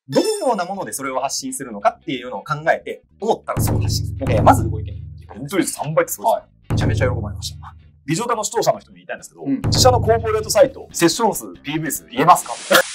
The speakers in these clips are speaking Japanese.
どのようなものでそれを発信するのかっていうのを考えて、思ったらそう発信する。まず動いてみるっていう。 返答率3倍ってすごいですね。 めちゃめちゃ喜ばれました。 ビジョータの視聴者の人に言いたいんですけど、自社のコーポレートサイト、セッション数、PV 数言えますか？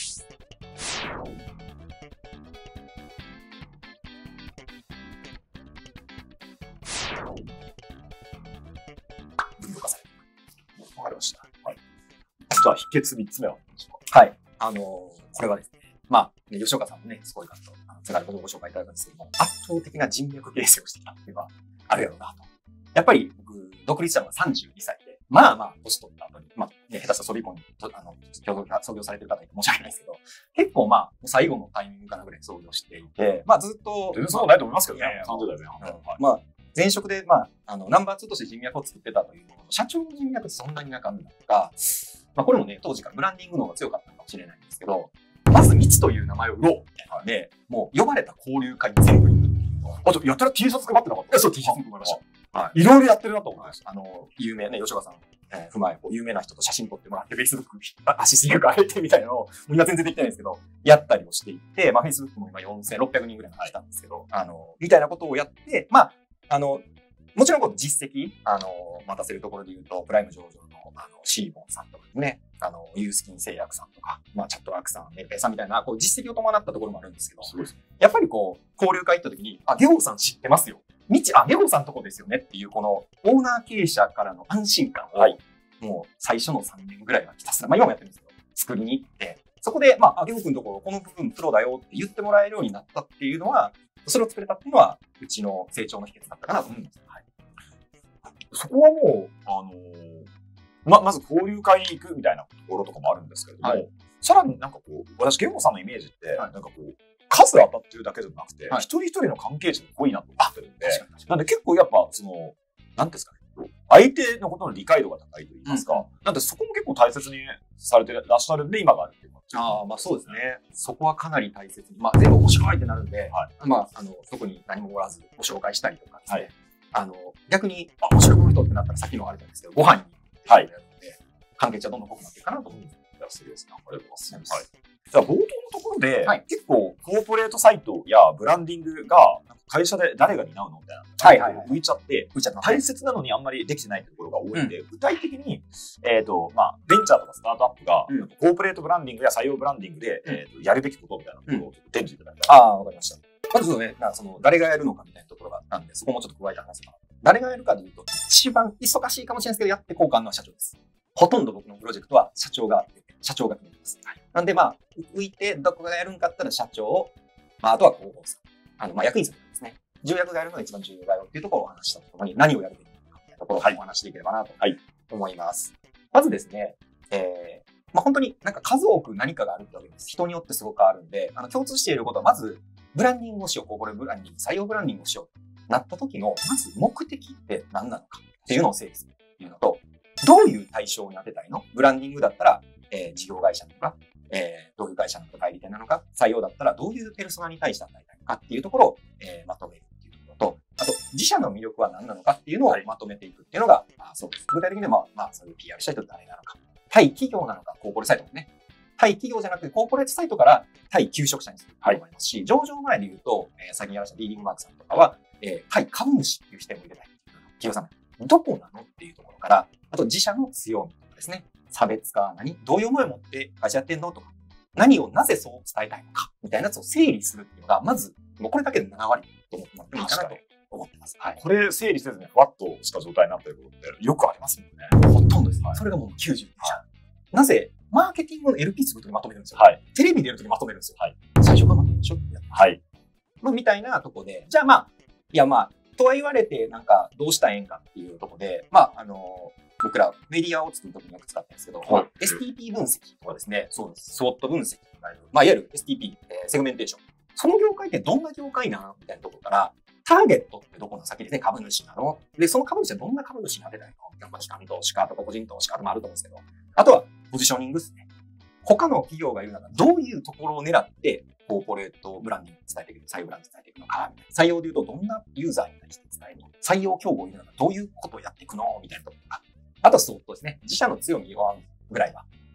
分業化される。わかりました。はい。じゃあ、秘訣3つ目は何でしょうか？ はい。これはですね、吉岡さんもね、すごい方と、津軽ほどご紹介いただくんですけども、圧倒的な人脈形成をしてきたっていうのはあるやろうなと。やっぱり僕、独立したのが32歳で、年取った後に、下手したらソビコンに、創業されてる方に申し訳ないですけど、結構最後のタイミングかなぐらい創業していて、ずっと。 全然そうないと思いますけどね、30代前半。 前職で、ナンバー2として人脈を作ってたというの社長の人脈ってそんなになかったのか、これもね、当時からブランディングの方が強かったのかもしれないんですけど、まず、未知という名前を売ろうみたいなので、もう呼ばれた交流会に全部行くっていうのは。 あと、やったら T シャツ配ってなかった？ そう、T シャツ配りました。 はい。いろいろやってるなと思いました。 有名ね、吉岡さん、踏まえ、有名な人と写真撮ってもらって、Facebook アシスティング上げてみたいなのを、今全然できてないんですけど、やったりをしていって、Facebook も今4600人ぐらいまで来たんですけど、みたいなことをやって、もちろん実績、待たせるところで言うと、プライム上場の、シーボンさんとかね、ユースキン製薬さんとか、チャットワークさん、メルペイさんみたいな、実績を伴ったところもあるんですけど、やっぱり交流会行った時に、ゲホさん知ってますよ。ゲホさんとこですよねっていう、この、オーナー経営者からの安心感を、もう最初の3年ぐらいはひたすら、今もやってるんですけど、作りに行って、そこで、ゲホ君のところ、この部分プロだよって言ってもらえるようになったっていうのは、それを作れたっていうのは、うちの成長の秘訣だったかなと思います。 そこはもう、まず交流会に行くみたいなところとかもあるんですけれども、さらに私、ゲモさんのイメージって、数当たってるだけじゃなくて、一人一人の関係値が濃いなと思ってるんで、なんで結構やっぱ、なんですかね、相手のことの理解度が高いと言いますか、なんでそこも結構大切にされてらっしゃるんで、今があるっていう感じ。そうですね。そこはかなり大切に。全部面白いってなるんで、特に何もおらずご紹介したりとかですね。逆に、面白いこの人ってなったらさっきのあれなんですけど、ご飯にやるので、関係値はどんどん濃くなっていくかなと思うんです。 すげえですね。ありがとうございます。じゃあ冒頭のところで、結構コーポレートサイトやブランディングが会社で誰が担うのみたいな浮いちゃって、大切なのにあんまりできてないところが多いんで、具体的に、ベンチャーとかスタートアップが、コーポレートブランディングや採用ブランディングで、やるべきことみたいなところを伝授いただきたい。 わかりました。まずね、誰がやるのかみたいなところがあったんで、そこもちょっと加えて話すかな。誰がやるかというと、一番忙しいかもしれないですけど、やって交換の社長です。ほとんど僕のプロジェクトは社長が決めてます。なんで浮いてどこがやるんかったら社長、あとは広報さん。役員さんですね。重役がやるのが一番重要だよっていうところをお話したところに何をやるべきかみたいなところをお話していければなと思います。まずですね、本当に数多く何かがあるってわけです。人によってすごくあるんで、共通していることはまず、ブランディングをしよう、コーポレートブランディング、採用ブランディングをしようとなった時の、まず目的って何なのかっていうのを整理するっていうのと、どういう対象に当てたいの？ブランディングだったら、事業会社なのか、どういう会社なのか、代理店なのか、採用だったらどういうペルソナに対して与えたいのかっていうところを、まとめるっていうところと、あと、自社の魅力は何なのかっていうのをまとめていくっていうのが、そうです。具体的には、そういう PR した人って誰なのか。対企業なのか、コーポレートサイトもね。対企業じゃなくて、コーポレートサイトから対求職者にすると思いますし、上場前で言うと、最近やらしたディーリングマークさんとかは、対株主っていう視点を入れたいっていう企業さん。どこなのっていうところから、あと自社の強みとかですね。差別化どういう思いを持って会社やってんのとか、何をなぜそう伝えたいのか、みたいなやつを整理するっていうのが、まず、もうこれだけで7割と思ってもらってもいいかなと思ってます。 これ整理せずにふわっとした状態になっていることってよくありますもんね。 ほとんどです。それがもう90%。なぜ、マーケティングの LP 作るときまとめるんですよ。テレビでやるときまとめるんですよ。最初からまとめましょうってやってます。みたいなとこで、じゃあとは言われて、どうしたらええんかっていうとこで、僕らメディアを作るときによく使ってるんですけど、STP 分析とかですね、そうです。SWOT 分析とかいわゆる STP、セグメンテーション。その業界ってどんな業界なのみたいなところから、ターゲットってどこの先ですね、株主なので、その株主はどんな株主に当てたいの機関投資家とか個人投資家とかあると思うんですけど、あとはポジショニングですね。他の企業が言うならどういうところを狙ってコーポレートブランディング伝えていく、採用ブランディング伝えていくのか、採用で言うとどんなユーザーに対して伝えるの、採用競合を言うならどういうことをやっていくのみたいなところとか、あとはSWOTですね。自社の強み弱みぐらいは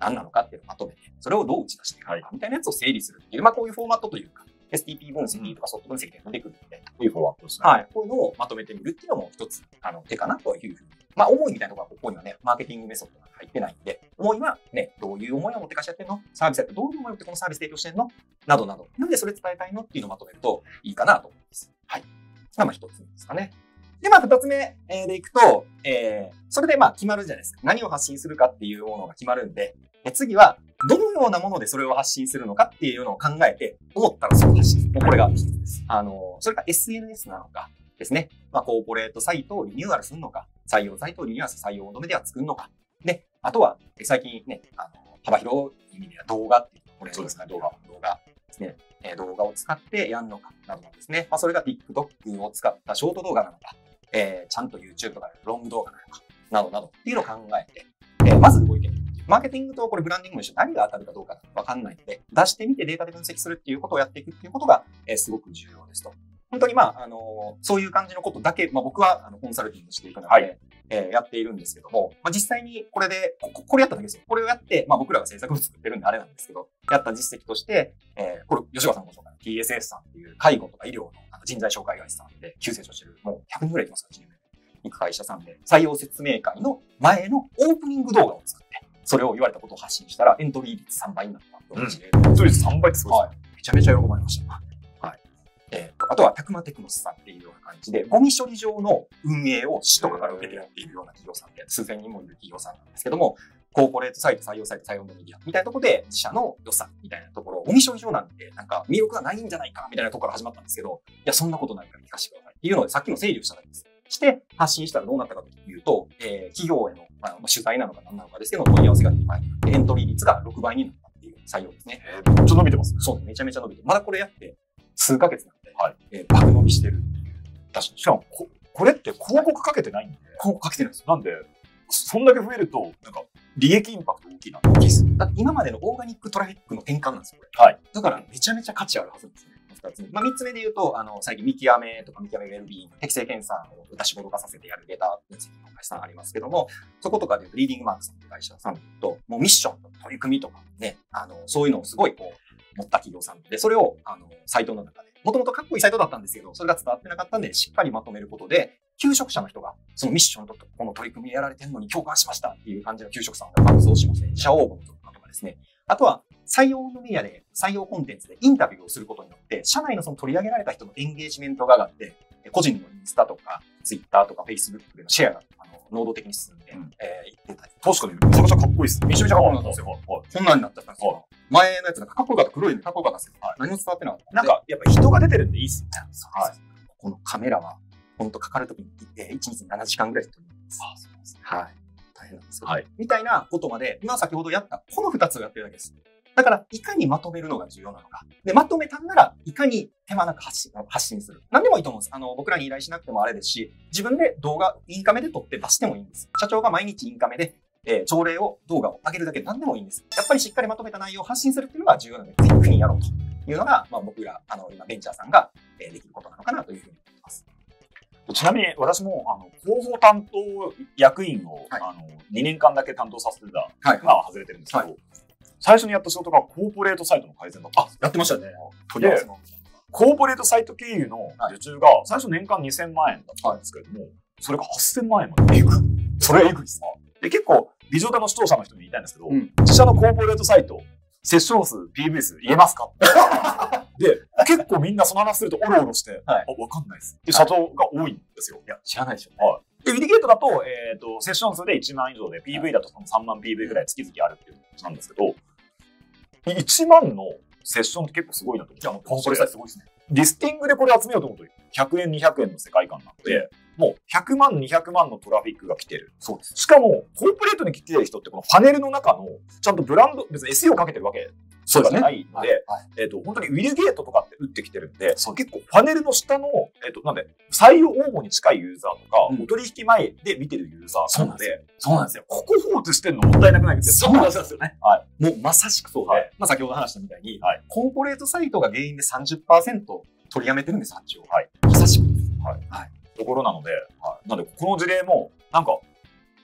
何なのかっていうのをまとめて、それをどう打ち出していくのかみたいなやつを整理するっていう、まあこういうフォーマットというか、STP 分析とかソフト分析で出てくるので、 いいフォーマットですね。 はい。こういうのをまとめてみるっていうのも一つ、手かなというふうに。まあ思いみたいなところはここにはね、マーケティングメソッドが入ってないんで、思いはね、どういう思いを持ってかしやってんの？サービスやってどういう思いを持ってこのサービス提供してんの？などなど。なんでそれ伝えたいのっていうのをまとめるといいかなと思います。はい。それがまあ一つ目ですかね。で、まあ二つ目でいくと、それでまあ決まるじゃないですか。何を発信するかっていうものが決まるんで、次は、どのようなものでそれを発信するのかっていうのを考えて、思ったらそれを発信する。もうこれが一つです。それが SNS なのかですね。まあ、コーポレートサイトをリニューアルするのか、採用サイトをリニューアルする採用のメディアを作るのか。で、あとは、最近ね、幅広い意味では動画っていう、これそうですね、動画ですね。動画を使ってやるのか、などなんですね。まあ、それが TikTok を使ったショート動画なのか、ちゃんと YouTube とかロング動画なのか、などなどっていうのを考えて、まず動いてみる。マーケティングとこれブランディングも一緒、何が当たるかどうかわかんないので、出してみてデータで分析するっていうことをやっていくっていうことが、すごく重要ですと。本当にまあ、そういう感じのことだけ、まあ僕はコンサルティングしていくので、やっているんですけども、まあ実際にこれで、これやっただけですよ。これをやって、まあ僕らが制作を作ってるんであれなんですけど、やった実績として、これ、吉川さんご紹介の TSS さんっていう介護とか医療の人材紹介会社さんで急成長してる、もう100人ぐらいいきますから、チームで。行く会社さんで、採用説明会の前のオープニング動画を作って、それを言われたことを発信したら、エントリー率3倍になったという事例で。エントリー率3倍ってすごいですね。めちゃめちゃ喜ばれました。はい。あとは、タクマテクノスさんっていうような感じで、ゴミ処理場の運営を市とかから受けてやっているような企業さんで、数千人もいる企業さんなんですけども、コーポレートサイト、採用サイト、採用のメディアみたいなところで、自社の良さみたいなところ、ゴミ処理場なんて、なんか魅力がないんじゃないかみたいなところから始まったんですけど、いや、そんなことないから聞かせてくださいっていうので、さっきの整理をしただけです。して発信したらどうなったかというと、企業への、取材なのか何なのかですけど、問い合わせが2倍になって、エントリー率が6倍になったっていう採用ですね。 めっちゃ伸びてますね。 そうね、めちゃめちゃ伸びてる。まだこれやって数ヶ月なんで、はい、爆伸びしてる。 確かに。しかもこれって広告かけてないんで。 広告かけてるんですよ。 なんで、そんだけ増えると、なんか、利益インパクト大きいな。 大きいです。だって今までのオーガニックトラフィックの転換なんですよ、これ。はい。だからめちゃめちゃ価値あるはずなんですね。2つ目。まあ、3つ目で言うと、最近見極めとか見極めウェルビーイング、適正検査をダッシュボード化させてやるデータ分析の会社さんありますけども、そことかで言うと、リーディングマークさんって会社さんで言うと、もうミッションと取り組みとかね、そういうのをすごいこう、持った企業さんで、それを、サイトの中で、もともとかっこいいサイトだったんですけど、それが伝わってなかったんで、しっかりまとめることで、求職者の人が、そのミッションとこの取り組みやられてるのに共感しましたっていう感じの求職さんが爆増しまして、自社応募のとかですね。あとは、採用のメディアで、採用コンテンツでインタビューをすることによって、社内のその取り上げられた人のエンゲージメントが上がって、個人のインスタとか、ツイッターとか、フェイスブックでのシェアが、能動的に進んで、いってたり。 確かに、めちゃくちゃかっこいいです。 めちゃめちゃかっこよかったんですよ。こんなんになっちゃったんですよ。前のやつなんかかっこよかった、黒いのかっこよかったんですけど、何も伝わってなかった。 なんか、やっぱ人が出てるんでいいっすね。 はい。このカメラは、ほんとかかるときに、1日に7時間ぐらい撮ります。ああ、そうですね。はい。大変なんですけど。はい。みたいなことまで、今先ほどやった、この2つをやってるだけです。だから、いかにまとめるのが重要なのか。で、まとめたんなら、いかに手間なく発信する。何でもいいと思うんです。僕らに依頼しなくてもあれですし、自分で動画、インカメで撮って出してもいいんです。社長が毎日インカメで、朝礼を、動画を上げるだけで何でもいいんです。やっぱりしっかりまとめた内容を発信するっていうのが重要なので、クイックにやろうというのが、まあ僕ら、今、ベンチャーさんが、できることなのかなというふうに思っています。 ちなみに私も広報担当役員を、はい、2年間だけ担当させてた、はい、まあ外れてるんですけど、はい、最初にやった仕事がコーポレートサイトの改善だったんです。 やってましたね。 で、コーポレートサイト経由の受注が最初年間2000万円だったんですけれども、それが8000万円まで。それはエグいですか。で、結構、ビジョータの視聴者の人に言いたいんですけど、自社のコーポレートサイト、セッション数、PV 数言えますかで、結構みんなその話するとオロオロして、わかんないです。で、社長が多いんですよ。 いや、知らないでしょ。 はい。で、ウィディゲートだと、セッション数で1万以上で、PV だとその3万 PV ぐらい月々あるっていうことなんですけど、1万のセッションって結構すごいなと思って。いや、もうコーポレートサイトすごいですね。リスティングでこれ集めようと思うと、100円、200円の世界観なので、もう100万、200万のトラフィックが来てる。そうです。しかも、コーポレートに来てる人ってこのパネルの中の、ちゃんとブランド、別に SEO かけてるわけじゃないので、本当にウィルゲートとかって打ってきてるんで、結構パネルの下の、なんで、採用応募に近いユーザーとか、お取引前で見てるユーザーなので、 そうなんですよ。 ここ放置してるのもったいなくないですそうなんですよね。はい。もうまさしくそうで、まあ先ほど話したみたいに、コーポレートサイトが原因で 30% 取りやめてるんです、発注を。まさしくです。はい。 ところなので、なので、この事例も、なんか、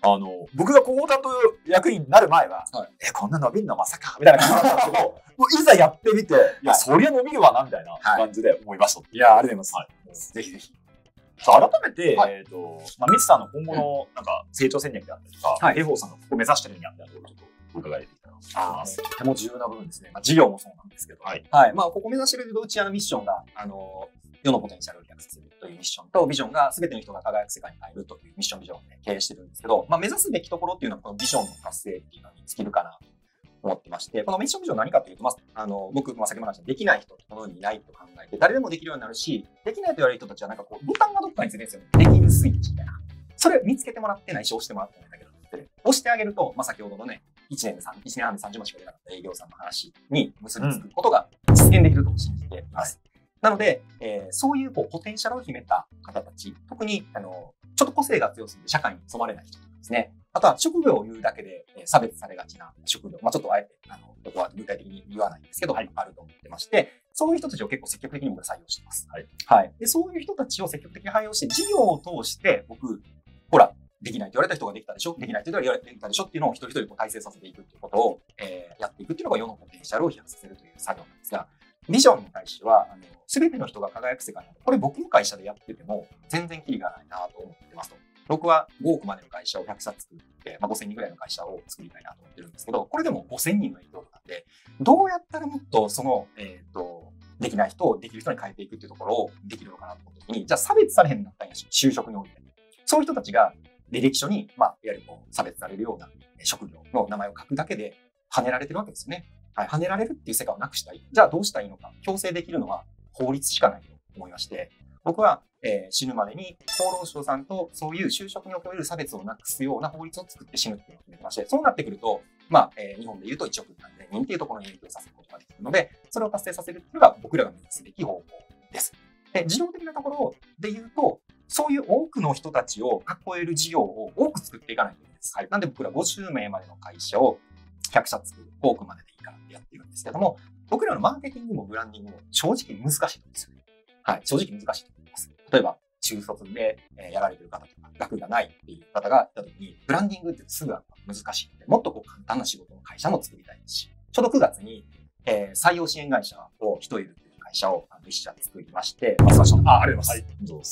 僕が広報担当役員になる前は、 はい、 こんな伸びんのまさかみたいな感じだったんですけど、もういざやってみて、いや、そりゃ伸びるわな、みたいな感じで思いました。 いや、ありがとうございます。ぜひぜひ。 改めて、ミツさんの今後のなんか成長戦略であったりとか、ゲホさんのここ目指してるんやみたいなところをちょっと伺えてきたらと思います。 とても重要な部分ですね。事業もそうなんですけど。はい。まあ、ここ目指してるうちミッションが、世のポテンシャルを飛躍させるというミッションと、ビジョンが全ての人が輝く世界に変えるというミッションビジョンを経営してるんですけど、まあ、目指すべきところっていうのは、このビジョンの達成っていうのに尽きるかなと思ってまして、このミッションビジョン何かというと、僕、先ほど話したできない人ってこの世にいないと考えて、誰でもできるようになるし、できないと言われる人たちはなんかこう、ボタンがどっかについてるんですよ。できるスイッチみたいな。それ見つけてもらってないし、押してもらってないだけだって、押してあげると、先ほどのね、1年半で30万しか売れなかった営業さんの話に結びつくことが実現できると信じています。なので、そういうポテンシャルを秘めた方たち、特にちょっと個性が強すぎて社会に染まれない人とかですね。あとは職業を言うだけで差別されがちな職業。ちょっとあえて、ここは具体的に言わないんですけど、あると思ってまして、そういう人たちを結構積極的に僕は採用しています。はい。で、そういう人たちを積極的に採用して、事業を通して僕、ほら、できないと言われた人ができたでしょ、できないと言われたでしょっていうのを一人一人体制させていくっていうことを、やっていくっていうのが世のポテンシャルを飛躍させるという作業なんですが、ビジョンに対しては、全ての人が輝く世界なんで、これ僕の会社でやってても全然キリがないなと思ってますと。僕は5億までの会社を100社作って、5000人ぐらいの会社を作りたいなと思ってるんですけど、これでも5000人の営業なんで、どうやったらもっとその、できない人をできる人に変えていくっていうところをできるのかなと思った時に、じゃあ差別されへんなったんやし、就職において。そういう人たちが履歴書に、いわゆる差別されるような職業の名前を書くだけで跳ねられてるわけですよね。はい、跳ねられるっていう世界をなくしたい。じゃあどうしたらいいのか。強制できるのは法律しかないと思いまして、僕は、死ぬまでに厚労省さんとそういう就職における差別をなくすような法律を作って死ぬっていうのを決めてまして、そうなってくると、日本で言うと1億何千人っていうところに影響させることができるので、それを達成させるっていうのが僕らが目指すべき方法です。で、事業的なところで言うと、そういう多くの人たちを囲える事業を多く作っていかないといけないです。はい。なんで僕ら50名までの会社を100社作る、多くまででいいからってやってるんですけども、僕らのマーケティングもブランディングも正直難しいんですよね。はい。正直難しいと思います。例えば、中卒でやられてる方とか、学がないっていう方がいたときに、ブランディングってすぐは難しいので、もっと簡単な仕事の会社も作りたいですし、ちょうど9月に、採用支援会社を一人いるっていう会社を一社作りまして、 ありがとうございます。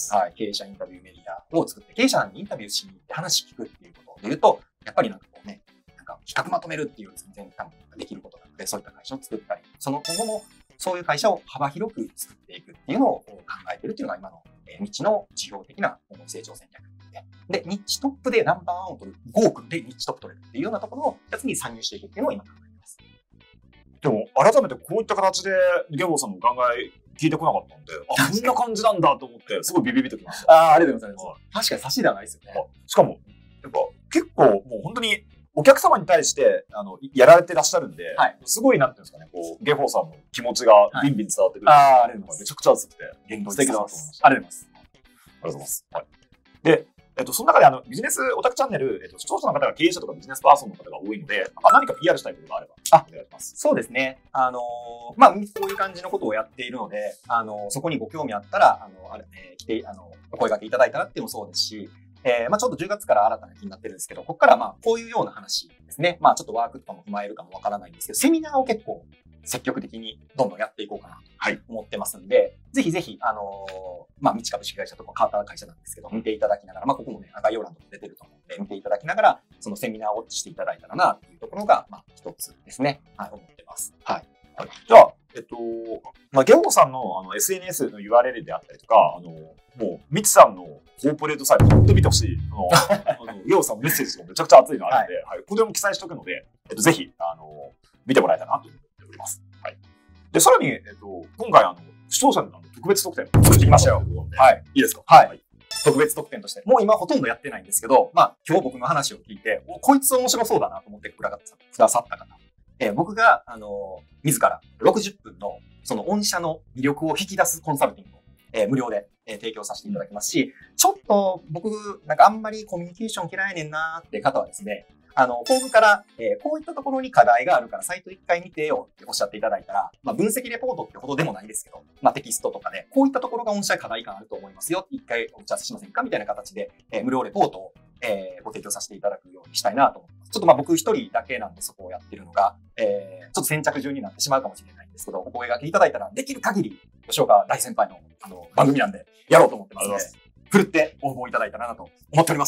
はい。経営者インタビューメディアを作って、経営者にインタビューしに行って話聞くっていうことで言うと、やっぱりなんかこうね、企画まとめるっていう全然できることなので、そういった会社を作ったり、その今後もそういう会社を幅広く作っていくっていうのを考えているっていうのが今のニッチの事業的な成長戦略で、ニッチトップでナンバーワンを取る、5億でニッチトップ取れるっていうようなところのやつに参入していくっていうのを今考えています。 でも、改めてこういった形で、ゲボさんの考え聞いてこなかったんで、こんな感じなんだと思って、すごいビビビときました。 ありがとうございます。確かに差しではないですよね。 しかも、やっぱ結構もう本当に、お客様に対して、やられてらっしゃるんで、すごい、なんていうんですかね、ゲホさんの気持ちがビンビン伝わってくる。 ありがとうございます。 めちゃくちゃ熱くて、言動的だなと思いました。 ありがとうございます。 ありがとうございます。はい。で、その中でビジネスオタクチャンネル、視聴者の方が経営者とかビジネスパーソンの方が多いので、何か PR したいことがあれば、お願いします。 そうですね。そういう感じのことをやっているので、そこにご興味あったら、来て、お声掛けいただいたらっていうのもそうですし、ちょっと10月から新たな気になってるんですけど、ここからこういうような話ですね。ちょっとワークとかも踏まえるかもわからないんですけど、セミナーを結構積極的にどんどんやっていこうかなと思ってますんで、ぜひぜひ、道株式会社とか変わった会社なんですけど、見ていただきながら、ここもね、概要欄とか出てると思うんで、見ていただきながら、そのセミナーをしていただいたらなっていうところが、一つですね。思ってます。はい。 じゃあ、ゲオさんのSNS の URL であったりとか、もう、ミツさんのコーポレートサイト、本当に見てほしい。ゲオさんのメッセージもめちゃくちゃ熱いのあるので、ここでも記載しておくので、ぜひ、見てもらえたらなと思っております。はい。で、さらに、今回、視聴者の特別特典を作ってきましたよ。 はい。 いいですか？ はい。特別特典として、もう今ほとんどやってないんですけど、今日僕の話を聞いて、こいつ面白そうだなと思ってくださった方。僕が、自ら60分の、その御社の魅力を引き出すコンサルティングを、無料で、提供させていただきますし、ちょっと僕、あんまりコミュニケーション嫌いねんなーって方はですね、フォームから、こういったところに課題があるからサイト一回見てよっておっしゃっていただいたら、分析レポートってほどでもないですけど、テキストとかで、こういったところが御社課題感あると思いますよ。一回お茶せしませんかみたいな形で、無料レポートをご提供させていただくようにしたいなと思ってます。ちょっと僕一人だけなんでそこをやってるのが、ちょっと先着順になってしまうかもしれないんですけど、お声掛けいただいたらできる限り、吉岡大先輩の番組なんでやろうと思ってますので、ふるって応募いただいたらなと思っております。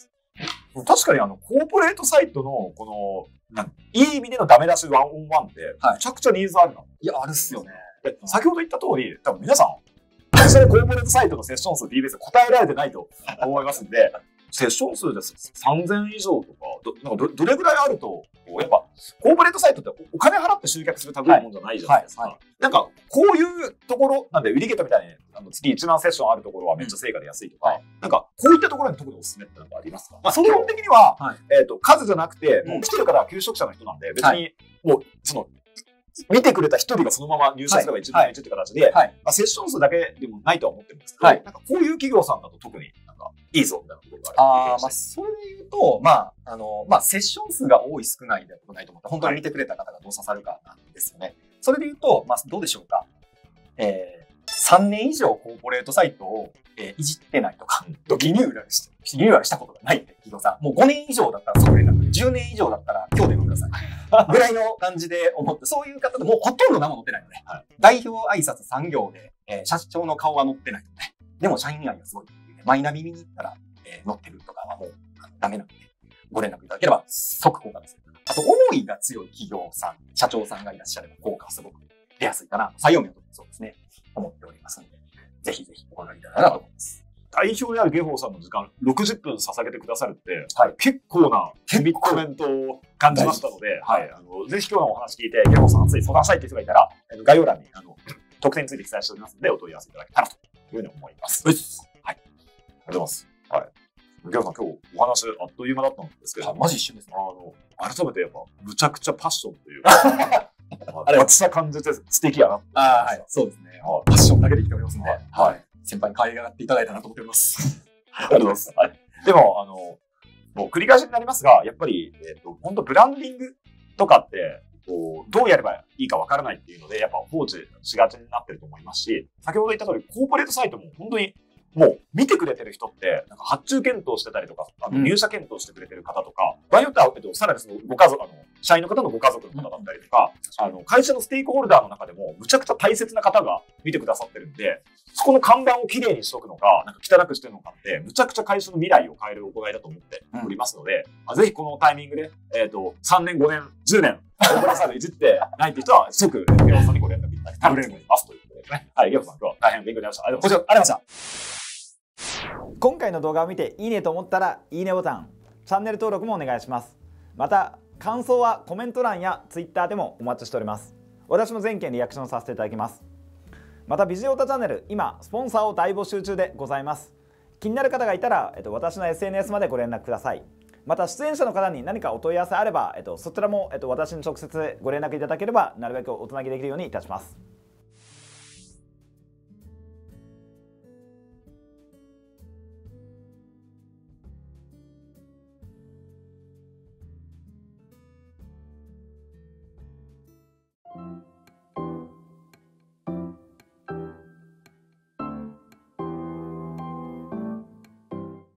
確かにコーポレートサイトの、いい意味でのダメ出しワンオンワンって、めちゃくちゃニーズあるな。 いや、あるっすよね。 先ほど言った通り、多分皆さん、最初にコーポレートサイトのセッション数 DBS 答えられてないと思いますんで、セッション数です3000以上とか、どれぐらいあると、やっぱ、コーポレートサイトってお金払って集客する類のもんじゃないじゃないですか。なんか、こういうところ、なんで、ウィリゲートみたいに、月1万セッションあるところはめっちゃ成果で安いとか、なんか、こういったところに特におすすめってなんかありますか？基本的には、数じゃなくて、もう来てる方は求職者の人なんで、別に、もう、見てくれた一人がそのまま入社すれば一番いいって形で、セッション数だけでもないとは思ってるんですけど、なんかこういう企業さんだと特になんかいいぞみたいなところがある。 それで言うと、セッション数が多い少ないではないと思って、本当に見てくれた方がどう刺さるかなんですよね。それで言うと、どうでしょうか。3年以上コーポレートサイトをいじってないとか、リニューアルしたことがないって企業さん、もう5年以上だったら即連絡で、10年以上だったら今日電話ください。ぐらいの感じで思って、そういう方でもうほとんど何も載ってないので、代表挨拶3行で、社長の顔は載ってないので、でも社員愛がすごいっていうね、マイナビ見に行ったら、載ってるとかはもうダメなので、ご連絡いただければ即効果です。あと、思いが強い企業さん、社長さんがいらっしゃれば効果はすごく出やすいかな、採用面はそうですね、思っておりますので、ぜひぜひお願いいただければと思います。 代表であるゲホウさんの時間60分捧げてくださるって、結構なコミットメントを感じましたので、ぜひ今日のお話聞いて、ゲホウさん熱い相談したいという人がいたら、概要欄に特典について記載しておりますので、お問い合わせいただけたらというふうに思います。 はい。 ありがとうございます。ゲホウさん、今日お話あっという間だったんですけど、 マジ一瞬ですね。 改めてやっぱ、むちゃくちゃパッションというか、熱さ感じて素敵やな。 そうですね。パッションだけで生きておりますので、先輩に可愛がっていただいたなと思っております。 ありがとうございます。でも、もう繰り返しになりますが、やっぱり、本当ブランディングとかって、どうやればいいかわからないっていうので、やっぱ放置しがちになってると思いますし、先ほど言った通り、コーポレートサイトも本当に、もう見てくれてる人って、なんか発注検討してたりとか、入社検討してくれてる方とか、場合によっては、さらにそのご家族、社員の方のご家族の方だったりとか、会社のステークホルダーの中でも、むちゃくちゃ大切な方が見てくださってるんで、そこの看板をきれいにしとくのか、なんか汚くしてるのかって、むちゃくちゃ会社の未来を変える行いだと思っておりますので、ぜひこのタイミングで、3年、5年、10年、コーポレートサイトいじってないって人は、即、ゲオさんにご連絡いただきたいと思いますということですね。はい、ゲオさん、今日は大変勉強になりました。ありがとうございました。 今回の動画を見ていいねと思ったらいいねボタン、チャンネル登録もお願いします。また感想はコメント欄や Twitter でもお待ちしております。私も全件リアクションさせていただきます。またビジオタチャンネル、今スポンサーを大募集中でございます。気になる方がいたら、私の SNS までご連絡ください。また出演者の方に何かお問い合わせあれば、そちらも、私に直接ご連絡いただければなるべくおつなぎできるようにいたします。